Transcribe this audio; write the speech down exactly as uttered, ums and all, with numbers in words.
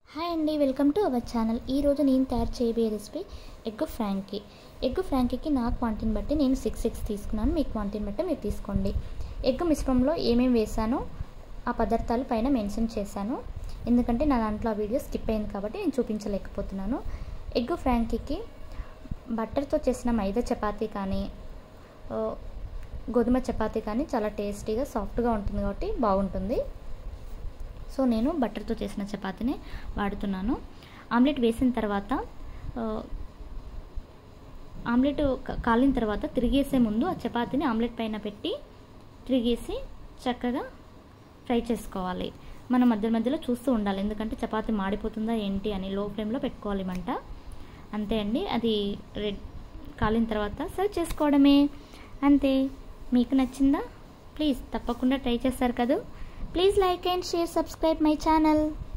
Hi అండి, welcome to our channel. ఈరోజు నేను తయారు చేయబోయే రెసిపీ ఎగ్ ఫ్రాంకీ. ఎగ్ ఫ్రాంకీకి నా క్వాంటిటీని బట్టి నేను సిక్స్ ఎగ్స్ తీసుకున్నాను. మీ క్వాంటిటీని బట్టి మీరు తీసుకోండి. ఎగ్ మిశ్రమంలో ఏమేమి వేసానో ఆ పదార్థాలు పైన మెన్షన్ చేశాను, ఎందుకంటే నా దాంట్లో ఆ వీడియో స్కిప్ అయింది కాబట్టి నేను చూపించలేకపోతున్నాను. ఎగ్ ఫ్రాంకీకి బటర్తో చేసిన మైదా చపాతీ కానీ గోధుమ చపాతీ కానీ చాలా టేస్టీగా సాఫ్ట్గా ఉంటుంది కాబట్టి బాగుంటుంది. సో నేను బటర్తో చేసిన చపాతీని వాడుతున్నాను. ఆమ్లెట్ వేసిన తర్వాత ఆమ్లెట్ కాలిన తర్వాత తిరిగేసే ముందు ఆ చపాతీని ఆమ్లెట్ పైన పెట్టి తిరిగేసి చక్కగా ఫ్రై చేసుకోవాలి. మనం మధ్య మధ్యలో చూస్తూ ఉండాలి, ఎందుకంటే చపాతీ మాడిపోతుందా ఏంటి అని లో ఫ్లేమ్లో పెట్టుకోవాలి మంట. అంతే అండి, అది రెడ్ కాలిన తర్వాత సర్వ్ చేసుకోవడమే. అంతే. మీకు నచ్చిందా? ప్లీజ్ తప్పకుండా ట్రై చేస్తారు కదా. Please like and share, subscribe my channel.